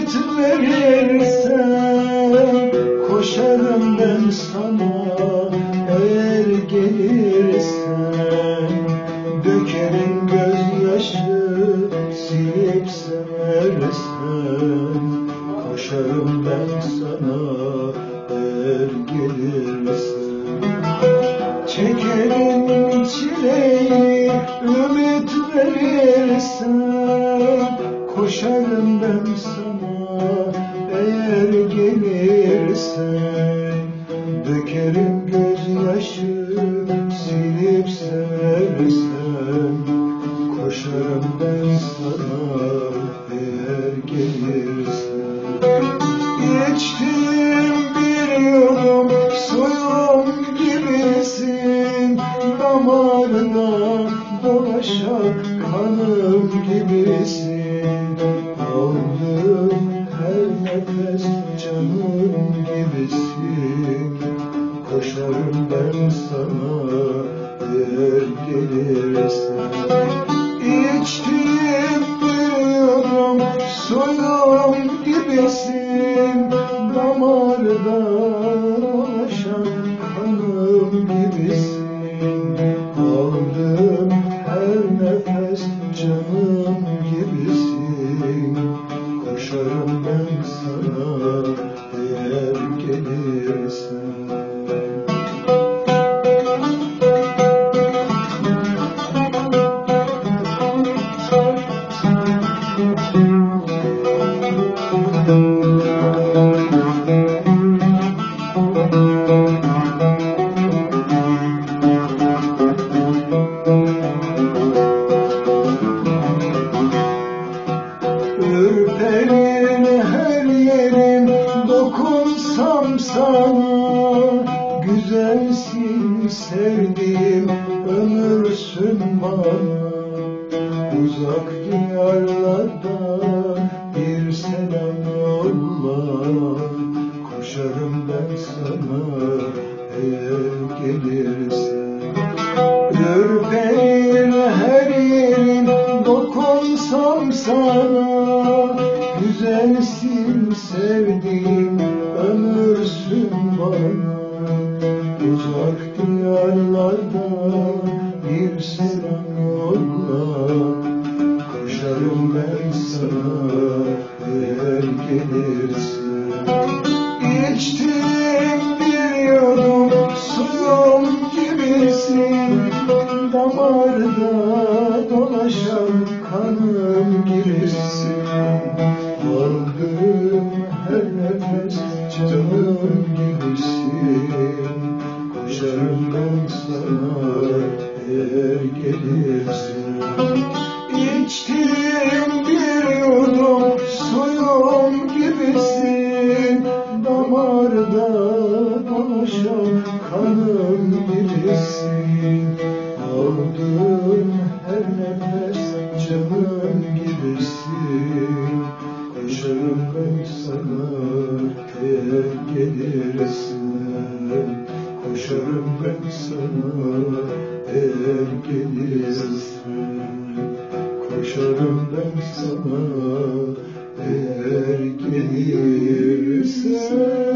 ümit verirsen koşarım ben sana. Eğer gelirsen dökerim gözyaşı, silip seversen koşarım ben sana. Eğer gelirsen çekerim çileyi, ümit verirsen koşarım ben sana. Eğer gelirsen dökerim gözyaşı, silip seversen koşarım ben sana. Eğer gelirsen içtiğim bir yudum suyum gibisin, damarda dolaşan kanım gibisin. Aldığım her nefes canım gibisin, koşarım ben sana. Eğer gelirsen içtiğim bir yudum suyum gibisin, damarda dolaşan kanım gibisin. Aldığım her nefes canım gibisin, koşarım ben sana. Eğer gelirsen ürperir her yerim dokunsam sana. Güzelsin sevdiğim, ömürsün bana. Uzak diyarlarda bir selam yolla, koşarım ben sana. Eğer gelirsen ürperir her yerim dokunsam sana. Güzelsin sevdiğim, ömürsün bana. Uzak diyarlarda bir selam yolla, koşarım ben sana. Eğer gelirsen içtiğim bir yudum suyum gibisin, damarda dolaşan kanım gibisin. Aldığım her nefes canım gibisin, koşarım ben sana. Eğer gelirsen içtiğim bir yudum suyum gibisin, damarda dolaşan kanım gibisin. Aldığım her nefes canım gibisin, koşarım ben sana. Eğer gelirsen koşarım ben sana. Eğer gelirsen koşarım ben sana. Eğer gelirsen